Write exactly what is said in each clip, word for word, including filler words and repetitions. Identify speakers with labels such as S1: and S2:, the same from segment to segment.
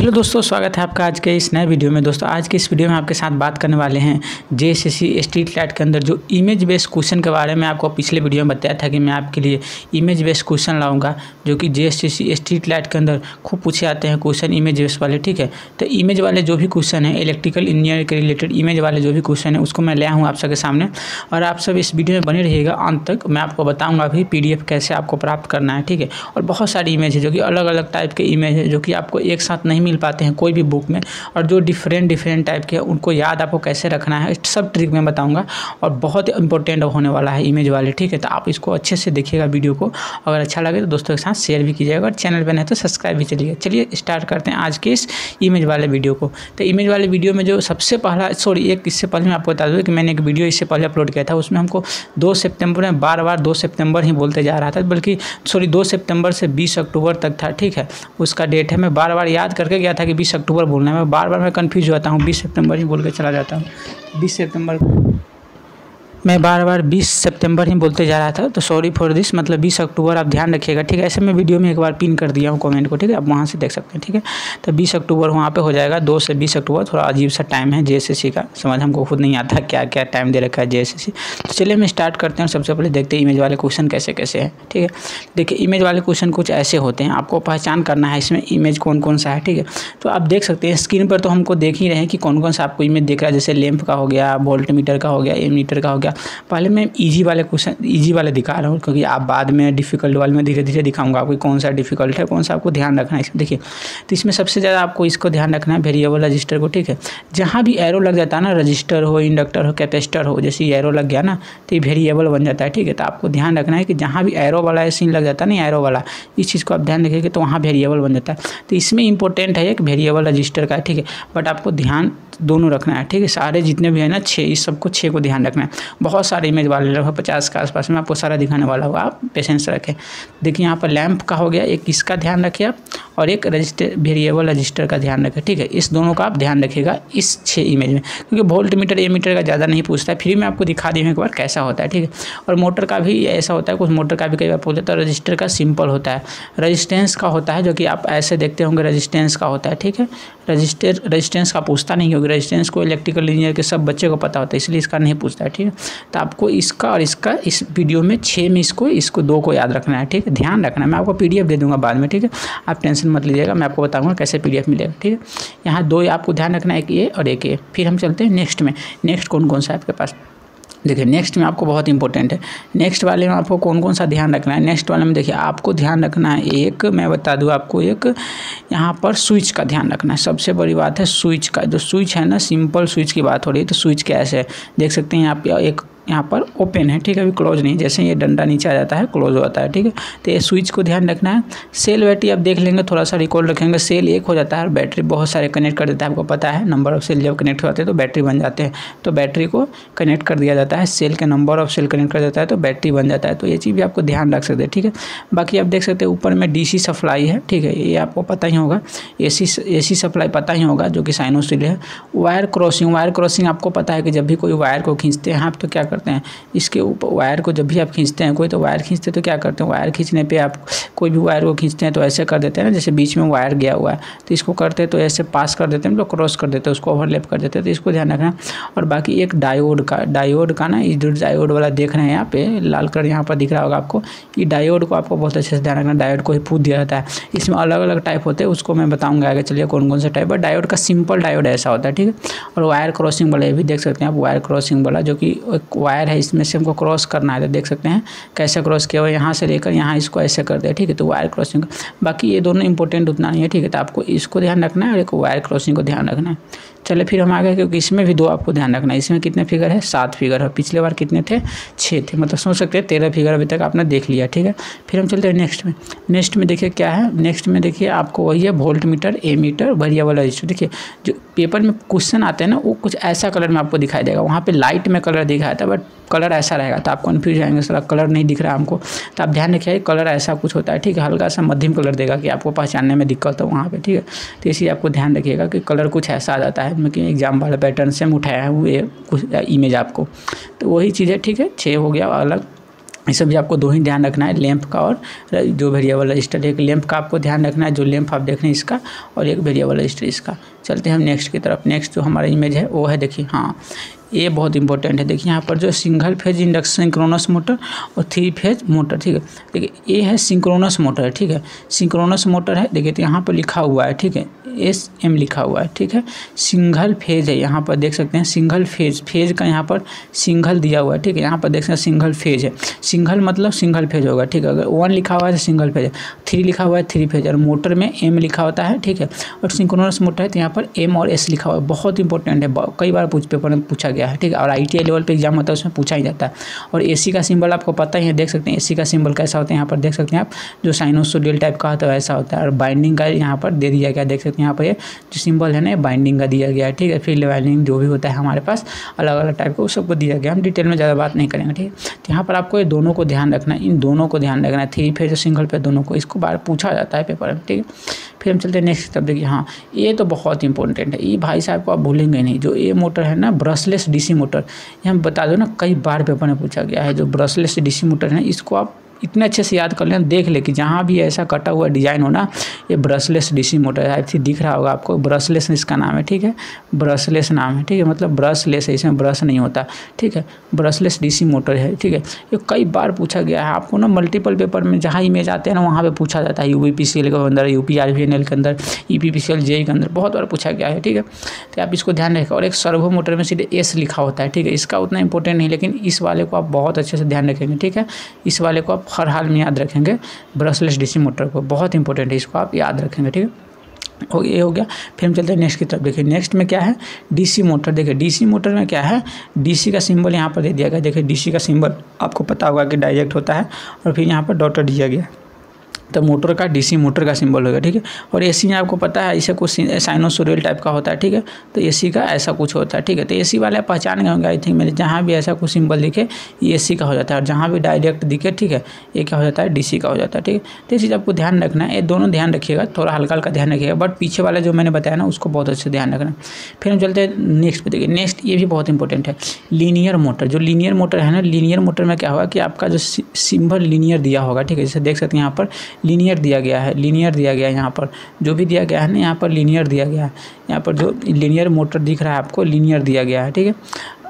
S1: Hello दोस्तों, स्वागत है आपका आज के इस नए वीडियो में। दोस्तों आज के इस वीडियो में आपके साथ बात करने वाले हैं जेएसएससी स्ट्रीट लाइट के अंदर जो इमेज बेस्ड क्वेश्चन के बारे में। आपको पिछले वीडियो में बताया था कि मैं आपके लिए इमेज बेस्ड क्वेश्चन लाऊंगा जो कि जेएसएससी स्ट्रीट लाइट के अंदर खूब पूछे आते हैं क्वेश्चन इमेज बेस्ड वाले। ठीक है, तो इमेज वाले जो भी क्वेश्चन है, इलेक्ट्रिकल इंजीनियर के रिलेटेड इमेज वाले जो भी क्वेश्चन है उसको मैं ले आया हूँ आप सबके सामने। और आप सब इस वीडियो में बने रहिएगा अंत तक। मैं आपको बताऊँगा अभी पी डी एफ कैसे आपको प्राप्त करना है। ठीक है, और बहुत सारी इमेज है जो कि अलग अलग टाइप के इमेज है जो कि आपको एक साथ नहीं मिल पाते हैं कोई भी बुक में, और जो डिफरेंट डिफरेंट टाइप के उनको याद आपको कैसे रखना है सब ट्रिक मैं बताऊंगा। और बहुत इंपॉर्टेंट होने वाला है इमेज वाले। ठीक है, तो आप इसको अच्छे से देखिएगा वीडियो को। अगर अच्छा लगे तो दोस्तों के साथ शेयर भी कीजिएगा और चैनल पर नहीं तो सब्सक्राइब भी चलिए। चलिए स्टार्ट करते हैं आज के इस इमेज वाले वीडियो को। तो इमेज वाले वीडियो में जो सबसे पहला सॉरी एक इससे पहले मैं आपको बता दूँ कि मैंने एक वीडियो इससे पहले अपलोड किया था, उसमें हमको दो सितंबर में बार बार दो सितंबर ही बोलते जा रहा था, बल्कि सॉरी दो सितंबर से बीस अक्टूबर तक था। ठीक है, उसका डेट है। मैं बार बार याद करके गया था कि बीस अक्टूबर बोलना है, मैं बार बार मैं कंफ्यूज होता हूँ, बीस सितंबर ही बोल के चला जाता हूँ। बीस सितंबर मैं बार बार बीस सितंबर ही बोलते जा रहा था, तो सॉरी फॉर दिस। मतलब बीस अक्टूबर आप ध्यान रखिएगा। ठीक है, ऐसे मैं वीडियो में एक बार पिन कर दिया हूँ कमेंट को। ठीक है, आप वहाँ से देख सकते हैं। ठीक है, तो बीस अक्टूबर वहाँ पे हो जाएगा। दो से बीस अक्टूबर थोड़ा अजीब सा टाइम है जेएसएससी का, समझ हमको खुद नहीं आता क्या क्या टाइम दे रखा है जेएसएससी। तो चलिए हम स्टार्ट करते हैं। सबसे पहले देखते हैं इमेज वाले क्वेश्चन कैसे कैसे हैं। ठीक है, देखिए इमेज वाले क्वेश्चन कुछ ऐसे होते हैं, आपको पहचान करना है इसमें इमेज कौन कौन सा है। ठीक है, तो आप देख सकते हैं स्क्रीन पर, तो हमको देख ही रहे हैं कि कौन कौन सा आपको इमेज दिख रहा है। जैसे लैंप का हो गया, वोल्ट मीटर का हो गया, एमीटर का हो गया। पहले मैं इजी वाले क्वेश्चन इजी वाले दिखा रहा हूँ, क्योंकि आप बाद में डिफिकल्ट वाले में धीरे धीरे दिखाऊंगा आपको कौन सा डिफिकल्ट है, कौन सा आपको ध्यान रखना है इसमें। देखिए, तो इसमें सबसे ज़्यादा आपको इसको ध्यान रखना है वेरिएबल रजिस्टर को। ठीक है, जहाँ भी एरो लग जाता है ना, रजिस्टर हो, इंडक्टर हो, कैपेसिटर हो, जैसे एरो लग गया ना तो ये वेरिएबल बन जाता है। ठीक है, तो आपको ध्यान रखना है कि जहाँ भी एरो वाला सीन लग जाता है ना, एरो वाला, इस चीज़ को आप ध्यान रखिएगा तो वहाँ वेरिएबल बन जाता है। तो इसमें इंपॉर्टेंट है एक वेरिएबल रजिस्टर का। ठीक है, बट आपको ध्यान दोनों रखना है। ठीक है, सारे जितने भी है ना छः, इस सबको छः को ध्यान रखना है। बहुत सारे इमेज वाले लगभग पचास के आसपास में आपको सारा दिखाने वाला होगा, आप पेशेंस रखें। देखिए यहाँ पर लैंप का हो गया एक, इसका ध्यान रखिए आप, और एक रजिस्टर वेरिएबल रजिस्टर का ध्यान रखें। ठीक है, इस दोनों का आप ध्यान रखिएगा इस छः इमेज में, क्योंकि वोल्ट मीटर एमीटर का ज़्यादा नहीं पूछता है। फ्री में आपको दिखा दी एक बार कैसा होता है। ठीक है, और मोटर का भी ऐसा होता है, कुछ मोटर का भी कई बार पूछते तो रजिस्टर का सिंपल होता है। रजिस्टेंस का होता है जो कि आप ऐसे देखते होंगे, रजिस्टेंस का होता है। ठीक है, रजिस्टर रजिस्टेंस का पूछता नहीं होगा, रजिस्टेंस को इलेक्ट्रिकल इंजीनियर के सब बच्चे को पता होता है, इसलिए इसका नहीं पूछता है। ठीक है, तो आपको इसका और इसका इस वीडियो में छः में इसको इसको दो को याद रखना है। ठीक है, ध्यान रखना है। मैं आपको पीडीएफ दे दूंगा बाद में। ठीक है, आप टेंशन मत लीजिएगा, मैं आपको बताऊंगा कैसे पीडीएफ मिलेगा। ठीक है, यहाँ दो आपको ध्यान रखना है, एक ये और एक ये। फिर हम चलते हैं नेक्स्ट में। नेक्स्ट कौन कौन सा है आपके पास, देखिए नेक्स्ट में आपको बहुत इंपॉर्टेंट है। नेक्स्ट वाले में आपको कौन कौन सा ध्यान रखना है। नेक्स्ट वाले में देखिए आपको ध्यान रखना है, एक मैं बता दूं आपको, एक यहाँ पर स्विच का ध्यान रखना है। सबसे बड़ी बात है स्विच का। जो स्विच है ना, सिंपल स्विच की बात हो रही है, तो स्विच कैसे है देख सकते हैं। यहाँ पे एक यहाँ पर ओपन है। ठीक है, अभी क्लोज नहीं, जैसे ये डंडा नीचे आ जाता है क्लोज होता है। ठीक है, तो ये स्विच को ध्यान रखना है। सेल बैटरी आप देख लेंगे, थोड़ा सा रिकॉल रखेंगे। सेल एक हो जाता है और बैटरी बहुत सारे कनेक्ट कर देता है, आपको पता है। नंबर ऑफ सेल जब कनेक्ट होते हैं तो बैटरी बन जाते हैं, तो बैटरी को कनेक्ट कर दिया जाता है। सेल के नंबर ऑफ सेल कनेक्ट कर देता है तो बैटरी बन जाता है। तो ये चीज़ भी आपको ध्यान रख सकते हैं। ठीक है, बाकी आप देख सकते हैं ऊपर में डी सी सप्लाई है। ठीक है, ये आपको पता ही होगा। ए सी ए सी सप्लाई पता ही होगा जो कि साइनोस्टेल है। वायर क्रॉसिंग वायर क्रॉसिंग आपको पता है कि जब भी कोई वायर को खींचते हैं आप तो क्या करते हैं, इसके ऊपर वायर को जब भी आप खींचते हैं, कोई तो वायर खींचते हैं तो क्या करते हैं, वायर खींचने पे आप कोई भी वायर को खींचते हैं तो ऐसे कर देते हैं ना, जैसे बीच में वायर गया हुआ है तो इसको करते हैं तो ऐसे पास कर देते हैं, मतलब क्रॉस कर देते हैं, उसको ओवरलैप कर देते हैं। तो इसको ध्यान रखना। और बाकी एक डायोड का डायोड का ना, इधर डायोड वाला देख रहे हैं यहाँ पे लाल कलर यहाँ पर दिख रहा होगा आपको, ये डायोड को आपको बहुत अच्छे से ध्यान रखना। डायोड को ही पूछ दिया जाता है। इसमें अलग अलग टाइप होते हैं, उसको मैं बताऊँगा आगे। चलिए कौन कौन सा टाइप है। डायोड का सिंपल डायोड ऐसा होता है। ठीक है, और वायर क्रॉसिंग वाला ये भी देख सकते हैं आप, वायर क्रॉसिंग वाला जो कि एक वायर है, इसमें से हमको क्रॉस करना है तो देख सकते हैं कैसे क्रॉस किया हुआ है, यहाँ से लेकर यहाँ इसको ऐसे कर दिया। ठीक है, तो वायर क्रॉसिंग। बाकी ये दोनों इंपॉर्टेंट उतना नहीं है। ठीक है, तो आपको इसको ध्यान रखना है और एक वायर क्रॉसिंग को ध्यान रखना है। चलिए फिर हम आगे, क्योंकि इसमें भी दो आपको ध्यान रखना है। इसमें कितने फिगर है, सात फिगर है। पिछले बार कितने थे, छः थे, मतलब सोच सकते हैं तेरह फिगर अभी तक आपने देख लिया। ठीक है, फिर हम चलते हैं नेक्स्ट में। नेक्स्ट में देखिए क्या है, नेक्स्ट में देखिए आपको वही है voltmeter, ammeter, variable register. देखिए जो पेपर में क्वेश्चन आते हैं ना, वो कुछ ऐसा कलर में आपको दिखाई देगा। वहाँ पे लाइट में कलर दिखाया था, बट कलर ऐसा रहेगा तो आप कन्फ्यूज आएंगे, सारा कलर नहीं दिख रहा है हमको। तो आप ध्यान रखिए कलर ऐसा कुछ होता है। ठीक है, हल्का सा मध्यम कलर देगा कि आपको पहचानने में दिक्कत हो वहाँ पे। ठीक है, तो इसी आपको ध्यान रखिएगा कि कलर कुछ ऐसा आ जाता है, मतलब कि एग्जाम वाला पैटर्न से हम उठाया हुए कुछ इमेज आपको, तो वही चीज़ है। ठीक है, छः हो गया अलग। इसमें भी आपको दो ही ध्यान रखना है, लैंप का और जो वेरिएबल रजिस्टर। एक लैंप का आपको ध्यान रखना है, जो लैंप आप देख रहे हैं इसका, और एक वेरिएबल रजिस्टर इसका। चलते हैं हम नेक्स्ट की तरफ। नेक्स्ट जो हमारा इमेज है वो है, देखिए हाँ ये बहुत इंपॉर्टेंट है। देखिए यहाँ पर जो single phase induction synchronous motor और थ्री फेज मोटर, ठीक है। देखिए ये है सिंक्रोनस मोटर है, ठीक है, सिंक्रोनस मोटर है। देखिए तो यहाँ पर लिखा हुआ है, ठीक है, एस एम लिखा हुआ है, ठीक है। सिंगल फेज है, यहाँ पर देख सकते हैं सिंगल फेज, फेज का यहाँ पर सिंगल दिया हुआ है, ठीक है। यहाँ पर देख सकते हैं सिंगल फेज है, सिंगल मतलब सिंगल फेज होगा, ठीक है। अगर वन लिखा हुआ है तो सिंगल फेज है, थ्री लिखा हुआ है थ्री फेज, और मोटर में एम लिखा होता है, ठीक है। और सिंक्रोनस मोटर है तो यहाँ पर एम और एस लिखा हुआ है। बहुत इंपॉर्टेंट है, कई बार पूछ पेपर में पूछा गया है, ठीक है। और आई टी आई लेवल पे एग्जाम होता है उसमें पूछा ही जाता है। और ए सी का सिंबल आपको पता ही है, देख सकते हैं ए सी का सिंबल कैसा होता है, यहाँ पर देख सकते हैं आप, जो साइनोसोडियल टाइप का होता है वैसा होता है। और बाइंडिंग का यहाँ पर दे दिया गया, देख सकते हैं यहाँ पर ये जो सिंबल है ना बाइंडिंग का दिया गया है, ठीक है। फील्ड बाइंडिंग जो भी होता है हमारे पास अलग अलग टाइप का, उस सबको दिया गया। हम डिटेल में ज़्यादा बात नहीं करेंगे, ठीक है। तो यहाँ पर आपको ये दोनों को ध्यान रखना है, इन दोनों को ध्यान रखना है, थ्री फेज और सिंगल फेज दोनों को, इसको बार पूछा जाता है पेपर में, ठीक है। फिर हम चलते हैं नेक्स्ट तब। देखिए हाँ ये तो बहुत इंपॉर्टेंट है, ये भाई साहब को आप भूलेंगे नहीं। जो ये मोटर है ना ब्रशलेस डीसी मोटर, ये हम बता दो ना कई बार पेपर में पूछा गया है। जो ब्रशलेस डीसी मोटर है इसको आप इतने अच्छे से याद कर लें, देख ले कि जहाँ भी ऐसा कटा हुआ डिजाइन हो ना, ये ब्रशलेस डीसी मोटर है। ऐसे दिख रहा होगा आपको, ब्रशलेस इसका नाम है, ठीक है, ब्रशलेस नाम है, ठीक है। मतलब ब्रशलेस है, इसमें ब्रश नहीं होता, ठीक है। ब्रशलेस डीसी मोटर है, ठीक है। ये कई बार पूछा गया है आपको ना, मल्टीपल पेपर में जहाँ इमेज आते हैं ना वहाँ पे पूछा जाता है। U P P C L के अंदर, U P R V N L के अंदर, E P P C L J के अंदर बहुत बार पूछा गया है, ठीक है। तो आप इसको ध्यान रखें। और एक सर्वो मोटर में सीधे एस लिखा होता है, ठीक है। इसका उतना इंपॉर्टेंट नहीं, लेकिन इस वाले को आप बहुत अच्छे से ध्यान रखेंगे, ठीक है। इस वाले को आप हर हाल में याद रखेंगे, ब्रशलेस डीसी मोटर को, बहुत इंपॉर्टेंट है, इसको आप याद रखेंगे, ठीक है। हो ये हो गया। फिर हम चलते हैं नेक्स्ट की तरफ। देखिए नेक्स्ट में क्या है, डीसी मोटर। देखिए डीसी मोटर में क्या है, डीसी का सिंबल यहाँ पर दे दिया गया। देखिए डीसी का सिंबल आपको पता होगा कि डायरेक्ट होता है, और फिर यहाँ पर डॉट दिया गया, तो मोटर का डीसी मोटर का सिंबल होगा, ठीक है। और एसी में आपको पता है इसे कुछ साइनोसोडियल टाइप का होता है, ठीक है। तो एसी का ऐसा कुछ होता है, ठीक है। तो एसी वाले पहचान गए होंगे आई थिंक मेरे, जहाँ भी ऐसा कुछ सिंबल दिखे ये एसी का हो जाता है, और जहाँ भी डायरेक्ट दिखे, ठीक है, ये क्या हो जाता है, डीसी का हो जाता है, ठीक है। तो ये चीज़ आपको ध्यान रखना है, ये दोनों ध्यान रखिएगा, थोड़ा हल्का हल्का ध्यान रखिएगा, बट पीछे वाला जो मैंने बताया ना उसको बहुत अच्छे ध्यान रखना। फिर हम चलते हैं नेक्स्ट पे। देखिए नेक्स्ट ये भी बहुत इंपॉर्टेंट है, लीनियर मोटर। जो लीनियर मोटर है ना, लीनियर मोटर में क्या होगा कि आपका जो सिंबल लीनियर दिया होगा, ठीक है। जैसे देख सकते हैं यहाँ पर लीनियर दिया गया है, लीनियर दिया गया है, यहाँ पर जो भी दिया गया है ना यहाँ पर लीनियर दिया गया है। यहाँ पर जो लीनियर मोटर दिख रहा है आपको लीनियर दिया गया है, ठीक है।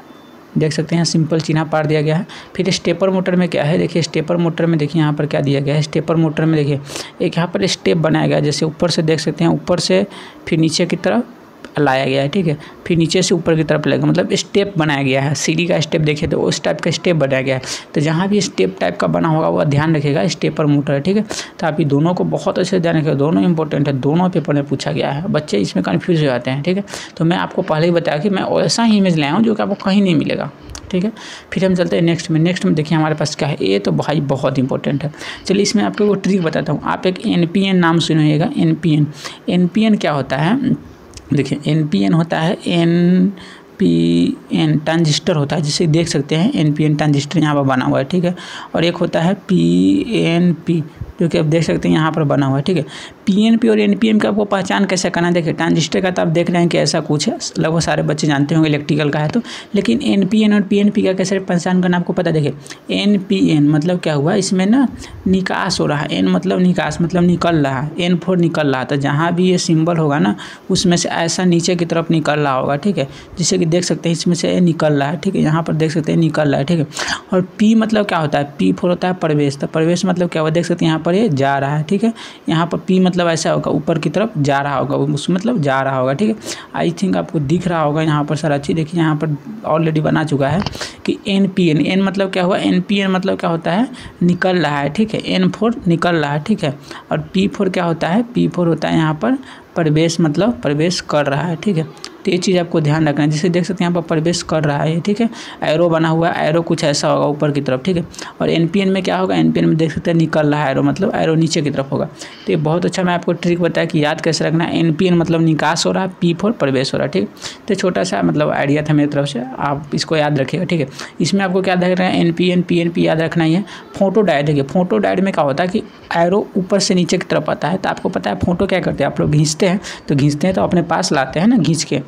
S1: देख सकते हैं सिंपल चिन्ह पार दिया गया है। फिर स्टेपर मोटर में क्या है, देखिए स्टेपर मोटर में देखिए यहाँ पर क्या दिया गया है। स्टेपर मोटर में देखिए एक यहाँ पर स्टेप बनाया गया है, जैसे ऊपर से देख सकते हैं, ऊपर से फिर नीचे की तरफ लाया गया है, ठीक है। फिर नीचे से ऊपर की तरफ लगेगा, मतलब स्टेप बनाया गया है। सीढ़ी का स्टेप देखिए तो उस टाइप का स्टेप बनाया गया है। तो जहाँ भी स्टेप टाइप का बना होगा वो ध्यान रखिएगा, स्टेपर मोटर है, ठीक है। तो आप ये दोनों को बहुत अच्छे से ध्यान रखिएगा, दोनों इंपॉर्टेंट है, दोनों पेपर में पूछा गया है। बच्चे इसमें कन्फ्यूज हो जाते हैं, ठीक है। तो मैं आपको पहले ही बताया कि मैं ऐसा ही इमेज लाया हूँ जो कि आपको कहीं नहीं मिलेगा, ठीक है। फिर हम चलते हैं नेक्स्ट में। नेक्स्ट में देखिए हमारे पास क्या है, ये तो भाई बहुत इंपॉर्टेंट है। चलिए इसमें आपको वो ट्रिक बताता हूँ। आप एक एन पी एन नाम सुनिएगा, N P N. N P N क्या होता है, देखिए एन पी एन होता है, एन पी एन ट्रांजिस्टर होता है, जिसे देख सकते हैं एन पी एन ट्रांजिस्टर यहाँ पर बना हुआ है, ठीक है। और एक होता है पी एन पी, जो कि आप देख सकते हैं यहाँ पर बना हुआ है, ठीक है। पी एन पी और एन पी एन का आपको पहचान कैसे करना है, देखिए ट्रांजिस्टर का तो आप देख रहे हैं कि ऐसा कुछ है, लगभग सारे बच्चे जानते होंगे इलेक्ट्रिकल का है तो। लेकिन एन पी एन और पी एन पी का कैसे पहचान करना आपको पता है। देखिए एन पी एन मतलब क्या हुआ, इसमें ना निकास हो रहा है, एन मतलब निकास मतलब निकल रहा है, एन फोर निकल रहा है। तो जहाँ भी ये सिंबल होगा ना उसमें से ऐसा नीचे की तरफ निकल रहा होगा, ठीक है। जिससे कि देख सकते हैं इसमें से निकल रहा है, ठीक है। यहाँ पर देख सकते हैं निकल रहा है, ठीक है। और पी मतलब क्या होता है, पी फोर होता है प्रवेश। तो प्रवेश मतलब क्या हुआ, देख सकते हैं यहाँ पर ये जा रहा है, ठीक है। यहाँ पर पी मतलब ऐसा होगा, ऊपर की तरफ जा रहा होगा, उस मतलब जा रहा होगा, ठीक है। आई थिंक आपको दिख रहा होगा यहाँ पर सारा चीज़। देखिए यहाँ पर ऑलरेडी बना चुका है कि एन पी एन, एन मतलब क्या हुआ, एन पी एन मतलब क्या होता है, निकल रहा है, ठीक है। एन फोर निकल रहा है, ठीक है। और पी फोर क्या होता है, पी फोर होता है यहाँ पर प्रवेश मतलब प्रवेश कर रहा है, ठीक है। तो ये चीज़ आपको ध्यान रखना है, जिसे देख सकते हैं यहाँ पर प्रवेश कर रहा है, ठीक है। एरो बना हुआ है, एरो कुछ ऐसा होगा ऊपर की तरफ, ठीक है। और एन पी एन में क्या होगा, एन पी एन में देख सकते हैं निकल रहा है एरो, मतलब एरो नीचे की तरफ होगा। तो ये बहुत अच्छा मैं आपको ट्रिक बताया कि याद कैसे रखना है। एन पी एन मतलब निकास हो रहा है, पी फोर प्रवेश हो रहा है, ठीक है। तो छोटा सा मतलब आइडिया था मेरी तरफ से, आप इसको याद रखिएगा, ठीक है। इसमें आपको क्या रखना है, N P N P N P याद रखना ही है। फोटो डायोड, देखिए फोटो डायोड में क्या होता है कि एरो ऊपर से नीचे की तरफ आता है। तो आपको पता है फोटो क्या करते हैं, आप लोग खींचते हैं, तो खींचते हैं तो अपने पास लाते हैं ना खींच के,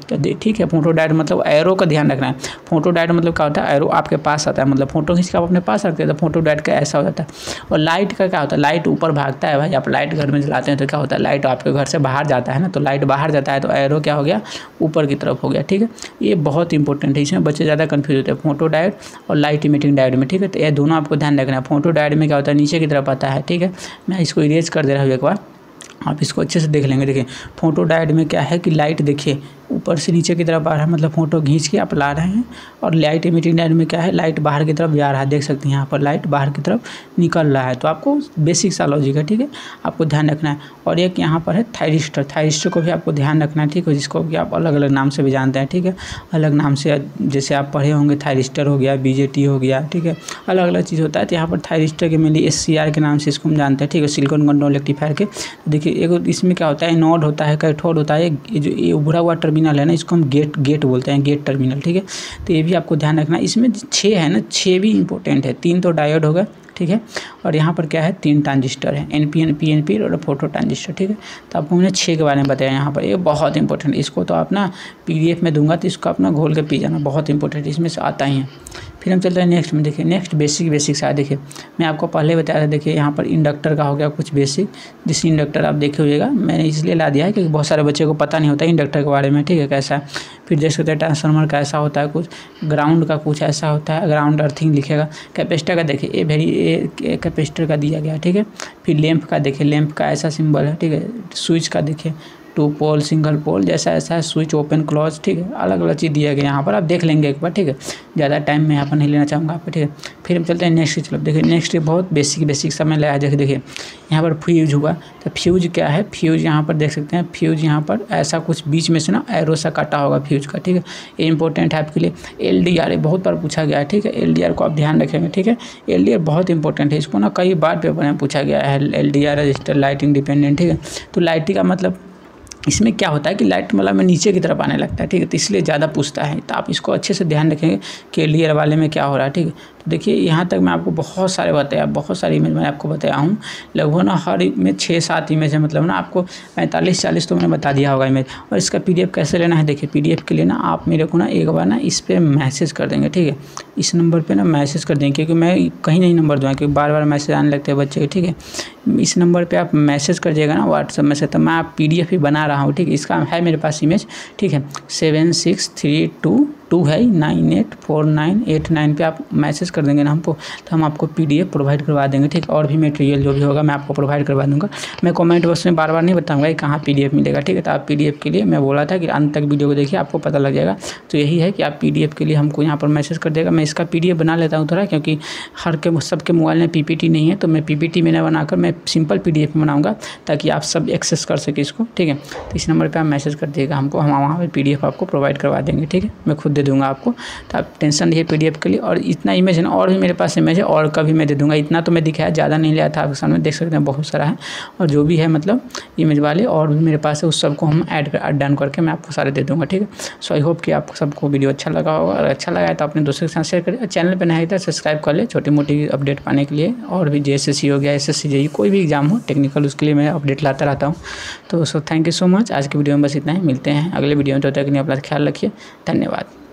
S1: तो ठीक है, फोटो डायोड मतलब एरो का ध्यान रखना है। फोटो डायोड मतलब क्या होता है, एरो आपके पास आता है, मतलब फोटो खींच के आप अपने पास रखते हैं तो फोटो डायोड का ऐसा हो जाता है। और लाइट का क्या होता है, लाइट ऊपर भागता है भाई, आप लाइट घर में जलाते हैं तो क्या होता है, लाइट आपके घर से बाहर जाता है ना, तो लाइट बाहर जाता है तो एरो क्या हो गया, ऊपर की तरफ हो गया। ठीक है, ये बहुत इंपॉर्टेंट है, इसमें बच्चे ज़्यादा कन्फ्यूज होते हैं फोटो डायोड और लाइट इमिटिंग डायोड में। ठीक है, तो ये दोनों आपको ध्यान रखना है। फोटो डायोड में क्या होता है, नीचे की तरफ आता है। ठीक है, मैं इसको इरेज कर दे रहा हूँ एक बार, आप इसको अच्छे से देख लेंगे। देखिए फोटो डायोड में क्या है कि लाइट देखिए ऊपर से नीचे की तरफ आ रहा है, मतलब फोटो खींच के आप ला रहे हैं। और लाइट इमिटिंग डायोड में क्या है, लाइट बाहर की तरफ जा रहा है, देख सकते हैं यहाँ पर लाइट बाहर की तरफ निकल रहा है। तो आपको बेसिक सा लॉजिक है, ठीक है, आपको ध्यान रखना है। और एक यहाँ पर है थायरिस्टर, थायरिस्टर को भी आपको ध्यान रखना है, ठीक है, जिसको कि आप अलग अलग नाम से भी जानते हैं। ठीक है, अलग नाम से जैसे आप पढ़े होंगे, थायरिस्टर हो गया, बीजेटी हो गया, ठीक है, अलग अलग चीज़ होता है। तो यहाँ पर थायरिस्टर के मेनली एस सी आर के नाम से इसको हम जानते हैं। ठीक है, सिलिकॉन कंट्रोल रेक्टिफायर के। देखिए एक इसमें क्या होता है, नोड होता है, कैथोड होता है, ये जो ये उभरा हुआ टर्मिनल है ना, इसको हम गेट गेट बोलते हैं, गेट टर्मिनल। ठीक है, तो ये भी आपको ध्यान रखना है। इसमें छः है ना, छः भी इंपॉर्टेंट है, तीन तो डायोड होगा, ठीक है, और यहाँ पर क्या है, तीन ट्रांजिस्टर है, N P N P N P और फोटो ट्रांजिस्टर। ठीक है, तो आपको मैंने छः के बारे में बताया यहाँ पर, ये बहुत इंपॉर्टेंट। इसको तो आप ना पी डी एफ में दूंगा तो इसको अपना घोल के पी जाना, बहुत इंपॉर्टेंट, इसमें से आता ही है। फिर हम चलते हैं नेक्स्ट में। देखिए नेक्स्ट बेसिक बेसिक सा, देखिए मैं आपको पहले बताया था, देखिए यहाँ पर इंडक्टर का हो गया कुछ बेसिक, जिस इंडक्टर आप देखे होइएगा, मैंने इसलिए ला दिया है क्योंकि बहुत सारे बच्चे को पता नहीं होता है इंडक्टर के बारे में। ठीक है, कैसा है, फिर देख सकते हैं ट्रांसफार्मर का ऐसा होता है कुछ, ग्राउंड का कुछ ऐसा होता है, ग्राउंड अर्थिंग लिखेगा। कैपेसिटर का देखिए ए वेरी ए कैपेसिटर का दिया गया। ठीक है, फिर लैंप का देखिए, लैंप का ऐसा सिंबल है। ठीक है, स्विच का देखिए टू पोल सिंगल पोल जैसा ऐसा है, स्विच ओपन क्लोज। ठीक है, अलग अलग चीज़ दिया गया यहाँ पर, आप देख लेंगे एक बार। ठीक है, ज़्यादा टाइम मैं यहाँ पर नहीं लेना चाहूँगा आपको। ठीक है, फिर हम चलते हैं नेक्स्ट की तरफ। देखिए नेक्स्ट बहुत बेसिक बेसिक सा मैं लाया। देखिए देखिए यहाँ पर फ्यूज हुआ, तो फ्यूज क्या है, फ्यूज यहाँ पर देख सकते हैं, फ्यूज यहाँ पर ऐसा कुछ बीच में से ना एरो सा काटा होगा फ्यूज का। ठीक है, ये इंपॉर्टेंट है आपके लिए। एल डी आर ये बहुत बार पूछा गया है। ठीक है, एल डी आर को आप ध्यान रखेंगे। ठीक है, एल डी आर बहुत इंपॉर्टेंट है, इसको ना कई बार पेपर में पूछा गया है। L D R resistor lighting dependent. ठीक है, तो लाइटिंग का मतलब इसमें क्या होता है कि लाइट मतलब में नीचे की तरफ आने लगता है। ठीक है, तो इसलिए ज़्यादा पूछता है, तो आप इसको अच्छे से ध्यान रखेंगे कि एल डी आर वाले में क्या हो रहा है। ठीक है, तो देखिए यहाँ तक मैं आपको बहुत सारे बताया, बहुत सारी इमेज मैंने आपको बताया हूँ, लगभग ना हर इमेज छः सात इमेज है, मतलब ना आपको पैंतालीस चालीस तो मैंने बता दिया होगा इमेज। और इसका पीडीएफ कैसे लेना है, देखिए पीडीएफ के लिए ना आप मेरे को ना एक बार ना इस पर मैसेज कर देंगे। ठीक है, इस नंबर पर ना मैसेज कर देंगे, क्योंकि मैं कहीं नहीं नंबर दूँगा, क्योंकि बार बार मैसेज आने लगते हैं बच्चे के। ठीक है, इस नंबर पे आप मैसेज कर दिएगा ना व्हाट्सएप में से, तो मैं आप पीडीएफ ही बना रहा हूँ। ठीक है, इसका है मेरे पास इमेज। ठीक है, seven six three two two है nine eight four nine eight nine पे आप मैसेज कर देंगे ना हमको, तो हम आपको पीडीएफ प्रोवाइड करवा देंगे। ठीक, और भी मटेरियल जो भी होगा मैं आपको प्रोवाइड करवा दूंगा। मैं कमेंट बॉक्स में बार बार नहीं बताऊंगा कि कहाँ पीडीएफ मिलेगा। ठीक है, तो आप पीडीएफ के लिए मैं बोला था कि अंत तक वीडियो को देखिए, आपको पता लग जाएगा। तो यही है कि आप पीडीएफ के लिए हमको यहाँ पर मैसेज कर देगा। मैं इसका पीडीएफ बना लेता हूँ थोड़ा, क्योंकि हर के सबके मोबाइल में पीपीटी नहीं है, तो मैं पीपीटी में न बनाकर मैं सिंपल पीडीएफ बनाऊँगा, ताकि आप सब एक्सेस कर सके इसको। ठीक है, तो इस नंबर पर आप मैसेज कर दिएगा हमको, हम वहाँ पर पीडीएफ आपको प्रोवाइड करवा देंगे। ठीक है, मैं खुद दे दूँगा आपको, तो आप टेंशन नहीं है पीडीएफ के लिए। और इतना इमेज है ना, और भी मेरे पास इमेज है, और कभी मैं दे दूंगा। इतना तो मैं दिखाया, ज़्यादा नहीं लिया था, आपके सामने देख सकते हैं बहुत सारा है। और जो भी है मतलब इमेज वाले और भी मेरे पास है, उस सबको हम ऐड कर डन करके मैं आपको सारे दे दूंगा। ठीक है, सो आई होप कि आपको सबको वीडियो अच्छा लगा होगा, और अच्छा लगा है तो अपने दोस्तों के साथ शेयर करें। चैनल पर नया है तो सब्सक्राइब कर ले, छोटी मोटी अपडेट पाने के लिए। और भी जे एस एस सी हो गया, एस एस सी जेई, कोई भी एग्जाम हो टेक्निकल, उसके लिए मैं अपडेट लाता रहता हूँ। तो so thank you so much. आज की वीडियो में बस इतना ही, मिलते हैं अगले वीडियो में। तब तक अपना ख्याल रखिए, धन्यवाद।